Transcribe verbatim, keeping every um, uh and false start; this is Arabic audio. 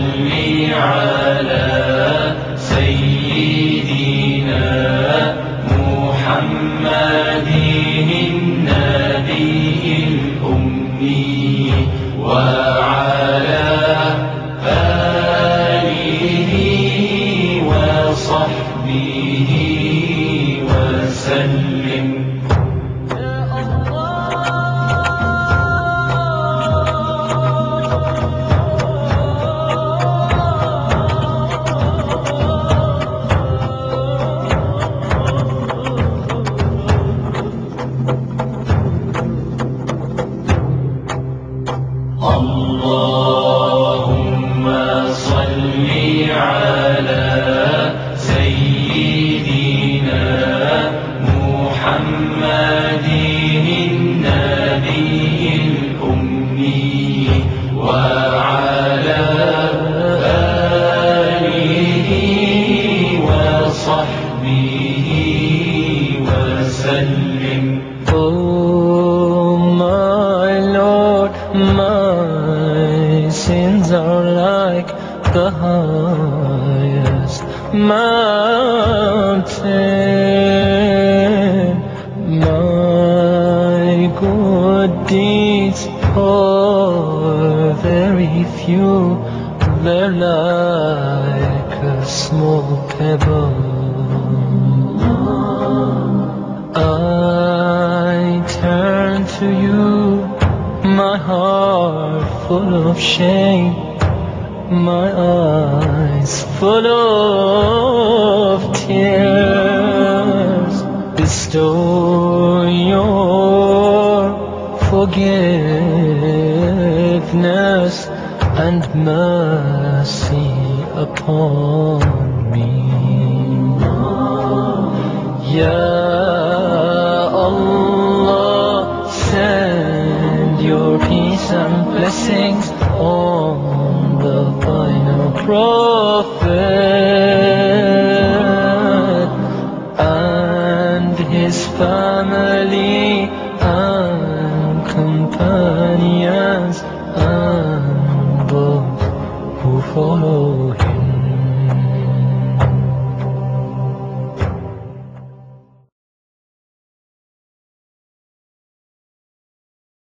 على سيدنا محمد النبي الأمي وعلى آله وصحبه وسلم. اللهم صل على سيدنا محمد النبي الأمي وعلى آله وصحبه وسلم. Oh my Lord, my sins are like the highest mountain. My good deeds are very few, they're like a small pebble. I turn to you, my heart full of shame, my eyes full of tears. Bestow your forgiveness and mercy upon me. Ya Allah, send your peace and blessings on the final prophet and his family and companions and those who follow him.